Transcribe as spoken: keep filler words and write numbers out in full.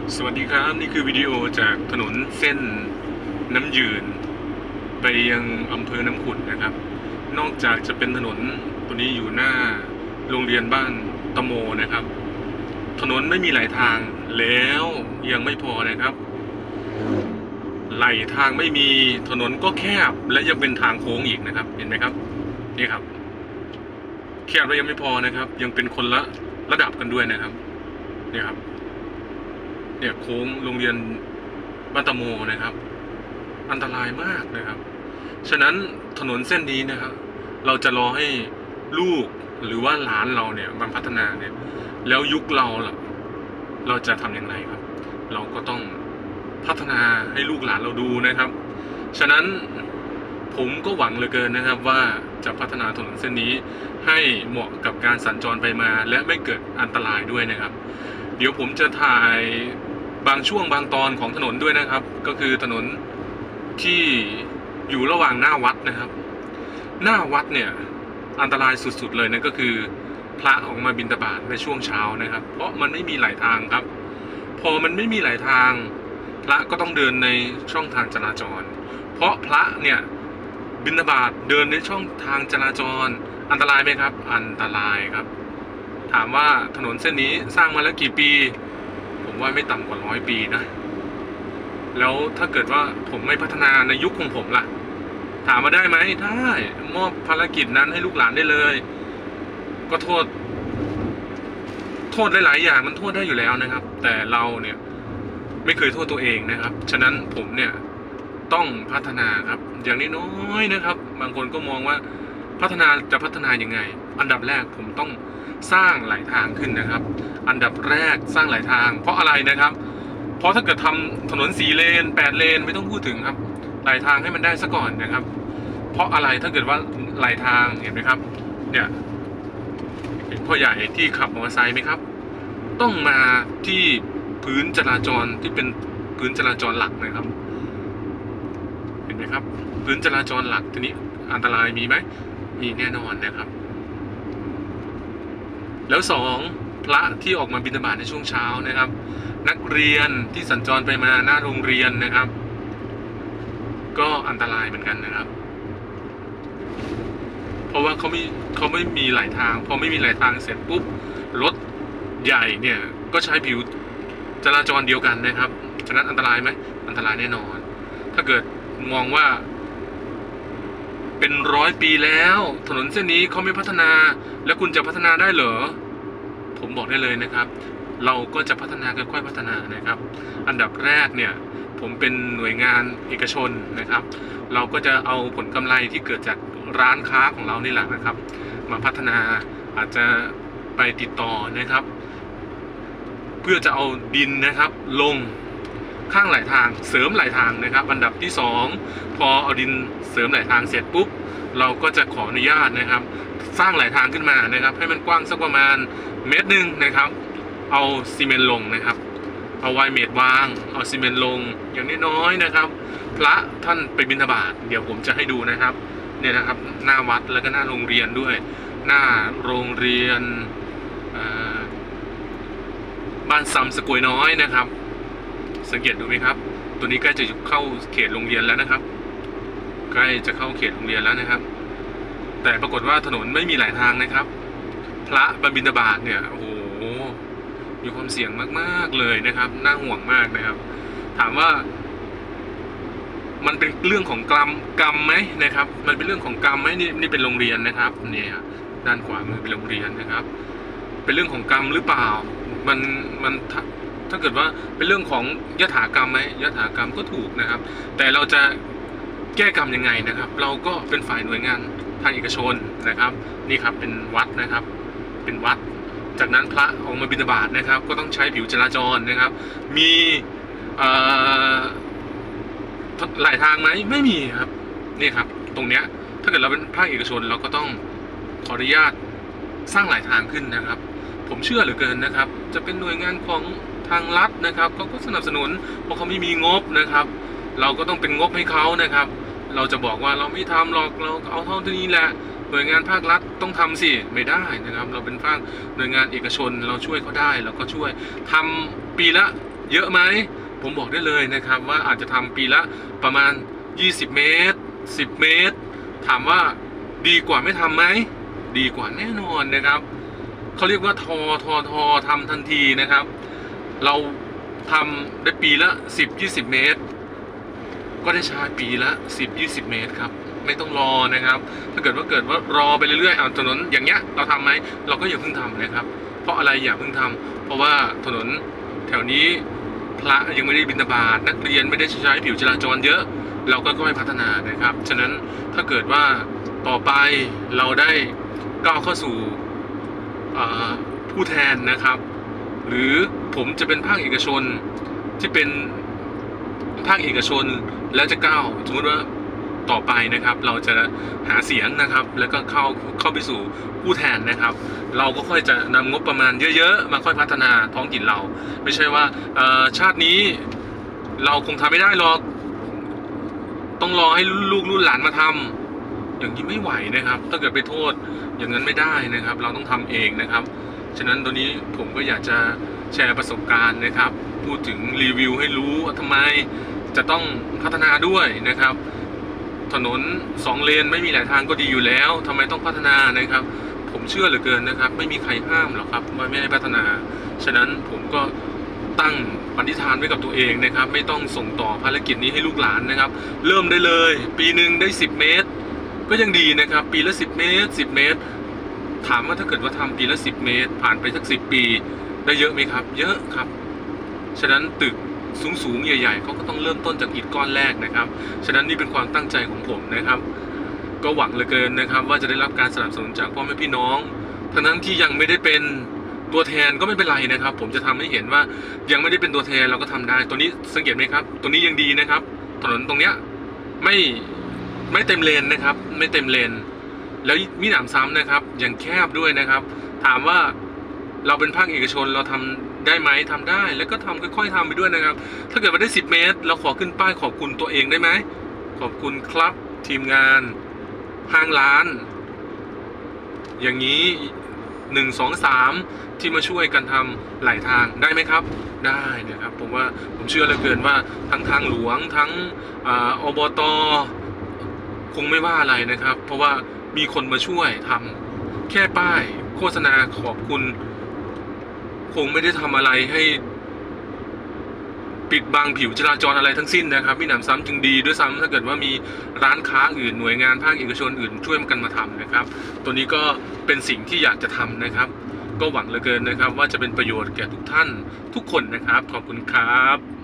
สวัสดีครับนี่คือวิดีโอจากถนนเส้นน้ำยืนไปยังอำเภอน้ำขุ่นนะครับนอกจากจะเป็นถนนตัวนี้อยู่หน้าโรงเรียนบ้านตะโมนะครับถนนไม่มีหลายทางแล้วยังไม่พอนะครับไหลทางไม่มีถนนก็แคบและยังเป็นทางโค้งอีกนะครับเห็นไหมครับนี่ครับแคบแล้วยังไม่พอนะครับยังเป็นคนละระดับกันด้วยนะครับนี่ครับเนี่ยโค้งโรงเรียนบ้านตะโมนะครับอันตรายมากนะครับฉะนั้นถนนเส้นนี้นะครับเราจะรอให้ลูกหรือว่าหลานเราเนี่ยมันพัฒนาเนี่ยแล้วยุคเราล่ะเราจะทำอย่างไรครับเราก็ต้องพัฒนาให้ลูกหลานเราดูนะครับฉะนั้นผมก็หวังเหลือเกินนะครับว่าจะพัฒนาถนนเส้นนี้ให้เหมาะกับการสัญจรไปมาและไม่เกิดอันตรายด้วยนะครับเดี๋ยวผมจะถ่ายบางช่วงบางตอนของถนนด้วยนะครับก็คือถนนที่อยู่ระหว่างหน้าวัดนะครับหน้าวัดเนี่ยอันตรายสุดๆเลยนั่นก็คือพระออกมาบิณฑบาตในช่วงเช้านะครับเพราะมันไม่มีหลายทางครับพอมันไม่มีหลายทางพระก็ต้องเดินในช่องทางจราจรเพราะพระเนี่ยบิณฑบาตเดินในช่องทางจราจรอันตรายไหมครับอันตรายครับถามว่าถนนเส้นนี้สร้างมาแล้วกี่ปีผมว่าไม่ต่ำกว่าร้อยปีนะแล้วถ้าเกิดว่าผมไม่พัฒนาในยุคของผมล่ะถามมาได้ไหมได้มอบภารกิจนั้นให้ลูกหลานได้เลยก็โทษโทษหลายๆอย่างมันโทษได้อยู่แล้วนะครับแต่เราเนี่ยไม่เคยโทษตัวเองนะครับฉะนั้นผมเนี่ยต้องพัฒนาครับอย่างน้อยๆนะครับบางคนก็มองว่าพัฒนาจะพัฒนายังไงอันดับแรกผมต้องสร้างหลายทางขึ้นนะครับอันดับแรกสร้างหลายทางเพราะอะไรนะครับเพราะถ้าเกิดทำถนนสี่เลนแปดเลนไม่ต้องพูดถึงครับหลายทางให้มันได้ซะก่อนนะครับเพราะอะไรถ้าเกิดว่าหลายทางเห็นไหมครับเนี่ยเห็นพ่อใหญ่ที่ขับมอเตอร์ไซค์ไหมครับต้องมาที่พื้นจราจรที่เป็นพื้นจราจรหลักนะครับเห็นไหมครับพื้นจราจรหลักทีนี้อันตรายมีไหมมีแน่นอนนะครับแล้วสองพระที่ออกมาบิณฑบาตในช่วงเช้านะครับนักเรียนที่สัญจรไปมาหน้าโรงเรียนนะครับก็อันตรายเหมือนกันนะครับเพราะว่าเขาไม่เขาไม่มีหลายทางพอไม่มีหลายทางเสร็จปุ๊บรถใหญ่เนี่ยก็ใช้ผิวจราจรเดียวกันนะครับฉะนั้นอันตรายไหมอันตรายแน่นอนถ้าเกิดมองว่าเป็นร้อยปีแล้วถนนเส้นนี้เขาไม่พัฒนาแล้วคุณจะพัฒนาได้เหรอผมบอกได้เลยนะครับเราก็จะพัฒนาค่อยๆพัฒนานะครับอันดับแรกเนี่ยผมเป็นหน่วยงานเอกชนนะครับเราก็จะเอาผลกำไรที่เกิดจากร้านค้าของเรานี่แหละนะครับมาพัฒนาอาจจะไปติดต่อนะครับเพื่อจะเอาดินนะครับลงข้างหลายทางเสริมหลายทางนะครับอันดับที่สองพอเอาดินเสริมหลายทางเสร็จปุ๊บเราก็จะขออนุญาตนะครับสร้างหลายทางขึ้นมานะครับให้มันกว้างสักประมาณเมตรหนึ่งนะครับเอาซีเมนต์ลงนะครับเอาไวเมตรวางเอาซีเมนต์ลงอย่างน้อยๆนะครับพระท่านไปบิณฑบาตเดี๋ยวผมจะให้ดูนะครับเนี่ยนะครับหน้าวัดแล้วก็หน้าโรงเรียนด้วยหน้าโรงเรียนบ้านซ้ำสกวยน้อยนะครับสังเกตดูไหมครับตัวนี้ใกล้จะเข้าเขตโรงเรียนแล้วนะครับใกล้จะเข้าเขตโรงเรียนแล้วนะครับแต่ปรากฏว่าถนนไม่มีหลายทางนะครับพระบรรบิณฑบาตเนี่ยโอ้โหมีความเสี่ยงมากๆเลยนะครับน่าห่วงมากนะครับถามว่ามันเป็นเรื่องของกรรมกรรมไหมนะครับมันเป็นเรื่องของกรรมไหมนี่นี่เป็นโรงเรียนนะครับเนี่ยด้านขวามือเป็นโรงเรียนนะครับเป็นเรื่องของกรรมหรือเปล่ามันมันถ้าเกิดว่าเป็นเรื่องของยถากรรมไหมยถากรรมก็ถูกนะครับแต่เราจะแก้กรรมยังไงนะครับเราก็เป็นฝ่ายหน่วยงานทางเอกชนนะครับนี่ครับเป็นวัดนะครับเป็นวัดจากนั้นพระออกมาบิณฑบาตนะครับก็ต้องใช้ผิวจราจรนะครับมีหลายทางไหมไม่มีครับนี่ครับตรงเนี้ยถ้าเกิดเราเป็นภาคเอกชนเราก็ต้องขออนุญาตสร้างหลายทางขึ้นนะครับผมเชื่อเหลือเกินนะครับจะเป็นหน่วยงานของทางรัฐนะครับเขาก็สนับสนุนเพราะเขาไม่มีงบนะครับเราก็ต้องเป็นงบให้เขานะครับเราจะบอกว่าเราไม่ทำหรอกเราเอาเท่านี้แหละหน่วยงานภาครัฐต้องทำสิไม่ได้นะครับเราเป็นภาคหน่วยงานเอกชนเราช่วยเขาได้เราก็ช่วยทำปีละเยอะไหมผมบอกได้เลยนะครับว่าอาจจะทำปีละประมาณยี่สิบเมตรสิบเมตรถามว่าดีกว่าไม่ทำไหมดีกว่าแน่นอนนะครับเขาเรียกว่าทอทอทอทำทันทีนะครับเราทำได้ปีละสิบยี่สิบเมตรก็ได้ใช้ปีละสิบยี่สิบเมตรครับไม่ต้องรอนะครับถ้าเกิดว่าเกิดว่ารอไปเรื่อยๆเอาถนนอย่างเงี้ยเราทำไหมเราก็อย่าเพิ่งทำนะครับเพราะอะไรอย่าเพิ่งทำเพราะว่าถนนแถวนี้พระยังไม่ได้บิณฑบาตนักเรียนไม่ได้ใช้ผิวจราจรเยอะเราก็ค่อยพัฒนานะครับฉะนั้นถ้าเกิดว่าต่อไปเราได้ก้าวเข้าสู่ผู้แทนนะครับหรือผมจะเป็นภาคเอกชนที่เป็นภาคเอกชนแล้วจะก้าวสมมติว่าต่อไปนะครับเราจะหาเสียงนะครับแล้วก็เข้าเข้าไปสู่ผู้แทนนะครับเราก็ค่อยจะนำงบประมาณเยอะๆมาค่อยพัฒนาท้องถิ่นเราไม่ใช่ว่าชาตินี้เราคงทำไม่ได้หรอกต้องรอให้ลูกรุ่นหลานมาทำอย่างนี้ไม่ไหวนะครับถ้าเกิดไปโทษอย่างนั้นไม่ได้นะครับเราต้องทำเองนะครับฉะนั้นตัวนี้ผมก็อยากจะแชร์ประสบการณ์นะครับพูดถึงรีวิวให้รู้ว่าทำไมจะต้องพัฒนาด้วยนะครับถนนสองเลนไม่มีหลายทางก็ดีอยู่แล้วทำไมต้องพัฒนานะครับผมเชื่อเหลือเกินนะครับไม่มีใครห้ามหรอกครับว่าไม่ให้พัฒนาฉะนั้นผมก็ตั้งปณิธานไว้กับตัวเองนะครับไม่ต้องส่งต่อภารกิจนี้ให้ลูกหลานนะครับเริ่มได้เลยปีหนึ่งได้สิบเมตรก็ยังดีนะครับปีละสิบเมตรสิบเมตรถามว่าถ้าเกิดว่าทำปีละสิบเมตรผ่านไปสักสิบปีได้เยอะไหมครับเยอะครับฉะนั้นตึกสูงๆใหญ่ๆเขาก็ต้องเริ่มต้นจากอิฐก้อนแรกนะครับฉะนั้นนี่เป็นความตั้งใจของผมนะครับก็หวังเหลือเกินนะครับว่าจะได้รับการสนับสนุนจากพ่อแม่พี่น้องทั้งนั้นที่ยังไม่ได้เป็นตัวแทนก็ไม่เป็นไรนะครับผมจะทำให้เห็นว่ายังไม่ได้เป็นตัวแทนเราก็ทำได้ตัวนี้สังเกตไหมครับตัวนี้ยังดีนะครับถนนตรงเนี้ยไม่ไม่เต็มเลนนะครับไม่เต็มเลนแล้วมีหนามซ้ำนะครับยังแคบด้วยนะครับถามว่าเราเป็นภาคเอกชนเราทำได้ไหมทำได้แล้วก็ทำค่อยๆทำไปด้วยนะครับถ้าเกิดมาได้สิบเมตรเราขอขึ้นป้ายขอบคุณตัวเองได้ไหมขอบคุณครับทีมงานห้างร้านอย่างนี้หนึ่งสองสามที่มาช่วยกันทำหลายทางได้ไหมครับได้นะครับผมว่าผมเชื่อเหลือเกินว่าทั้งทางหลวงทั้งอบต.คงไม่ว่าอะไรนะครับเพราะว่ามีคนมาช่วยทำแค่ป้ายโฆษณาขอบคุณคงไม่ได้ทำอะไรให้ปิดบังผิวจราจรอะไรทั้งสิ้นนะครับมีหนำซ้ำจึงดีด้วยซ้ำถ้าเกิดว่ามีร้านค้าอื่นหน่วยงานภาคเอกชนอื่นช่วยกันมาทำนะครับตัวนี้ก็เป็นสิ่งที่อยากจะทำนะครับก็หวังเหลือเกินนะครับว่าจะเป็นประโยชน์แก่ทุกท่านทุกคนนะครับขอบคุณครับ